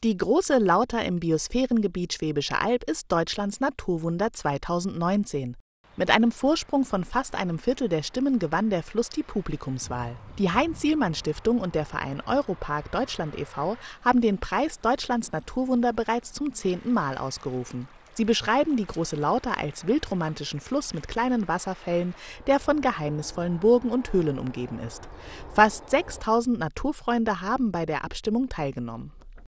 Die Große Lauter im Biosphärengebiet Schwäbische Alb ist Deutschlands Naturwunder 2019. Mit einem Vorsprung von fast einem Viertel der Stimmen gewann der Fluss die Publikumswahl. Die Heinz-Sielmann-Stiftung und der Verein Europark Deutschland e.V. haben den Preis Deutschlands Naturwunder bereits zum 10. Mal ausgerufen. Sie beschreiben die Große Lauter als wildromantischen Fluss mit kleinen Wasserfällen, der von geheimnisvollen Burgen und Höhlen umgeben ist. Fast 6000 Naturfreunde haben bei der Abstimmung teilgenommen.